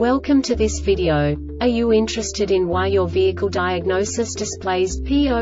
Welcome to this video. Are you interested in why your vehicle diagnosis displays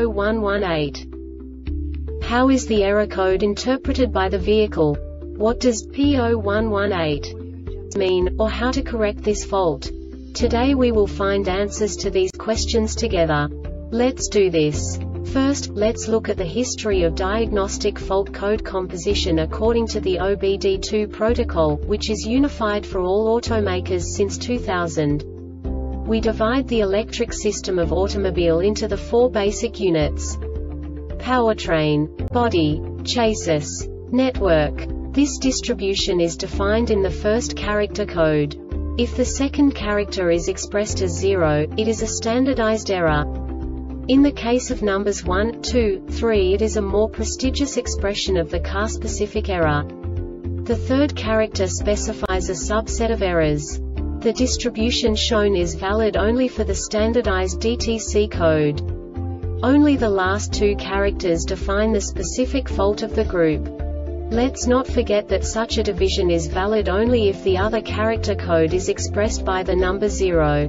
P0118? How is the error code interpreted by the vehicle? What does P0118 mean, or how to correct this fault? Today we will find answers to these questions together. Let's do this. First, let's look at the history of diagnostic fault code composition according to the OBD2 protocol, which is unified for all automakers since 2000. We divide the electric system of automobile into the four basic units: powertrain, body, chassis, network. This distribution is defined in the first character code. If the second character is expressed as 0, it is a standardized error. In the case of numbers 1, 2, 3, it is a more prestigious expression of the car-specific error. The third character specifies a subset of errors. The distribution shown is valid only for the standardized DTC code. Only the last two characters define the specific fault of the group. Let's not forget that such a division is valid only if the other character code is expressed by the number 0.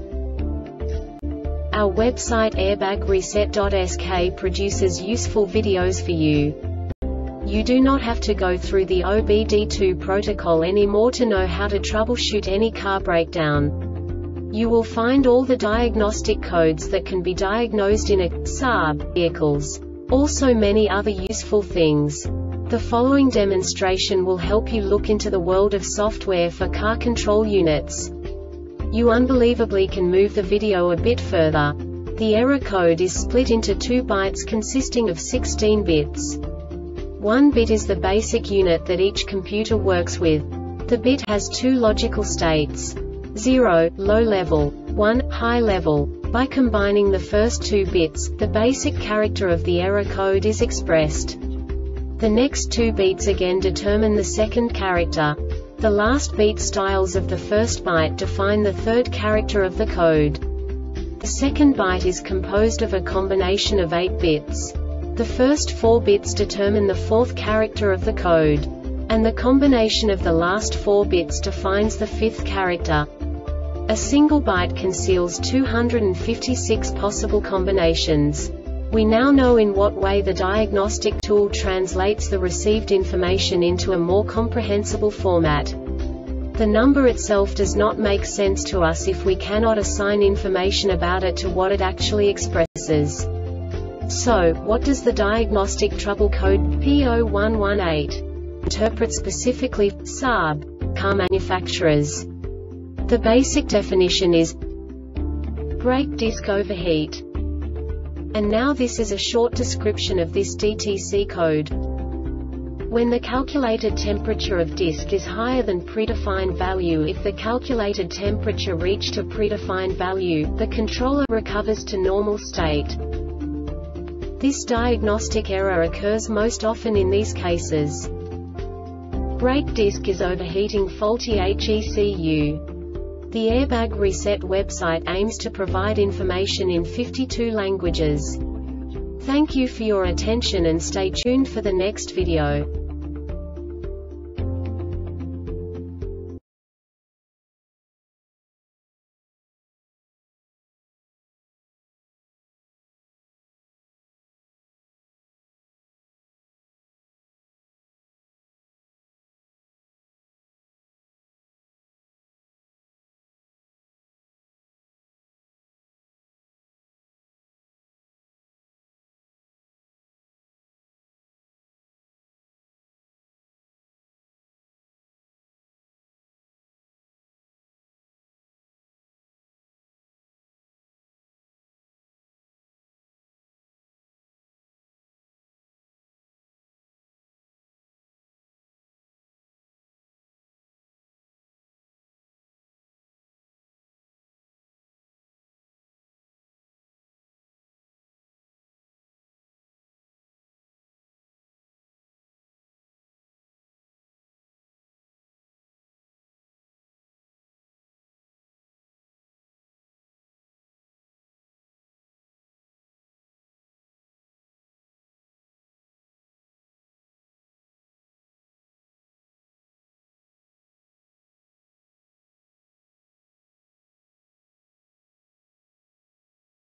Our website airbagreset.sk produces useful videos for you. You do not have to go through the OBD2 protocol anymore to know how to troubleshoot any car breakdown. You will find all the diagnostic codes that can be diagnosed in a Saab vehicles. Also many other useful things. The following demonstration will help you look into the world of software for car control units. You unbelievably can move the video a bit further. The error code is split into 2 bytes consisting of 16 bits. 1 bit is the basic unit that each computer works with. The bit has 2 logical states: 0, low level, 1, high level. By combining the first 2 bits, the basic character of the error code is expressed. The next 2 beats again determine the second character. The last beat styles of the first byte define the third character of the code. The second byte is composed of a combination of 8 bits. The first 4 bits determine the fourth character of the code. And the combination of the last 4 bits defines the fifth character. A single byte conceals 256 possible combinations. We now know in what way the diagnostic tool translates the received information into a more comprehensible format. The number itself does not make sense to us if we cannot assign information about it to what it actually expresses. So, what does the diagnostic trouble code P0118 interpret specifically for Saab car manufacturers? The basic definition is brake disc overheat. And now this is a short description of this DTC code. When the calculated temperature of disk is higher than predefined value, if the calculated temperature reached a predefined value, the controller recovers to normal state. This diagnostic error occurs most often in these cases: brake disc is overheating, faulty HECU. The Airbag Reset website aims to provide information in 52 languages. Thank you for your attention and stay tuned for the next video.